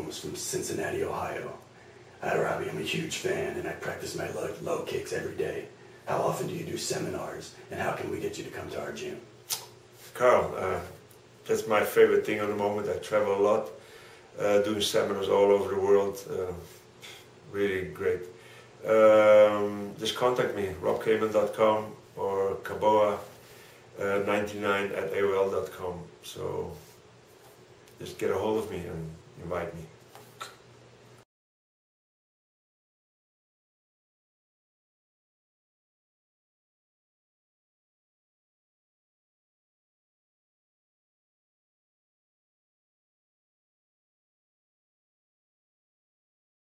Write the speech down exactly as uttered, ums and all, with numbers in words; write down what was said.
Holmes from Cincinnati, Ohio. Hi, Robbie, I'm a huge fan, and I practice my low, low kicks every day. How often do you do seminars, and how can we get you to come to our gym? Carl, uh, that's my favorite thing at the moment. I travel a lot, uh, doing seminars all over the world. Uh, really great. Um, just contact me, rob kaman dot com or kaboa ninety-nine at A O L dot com. So just get a hold of me and invite me.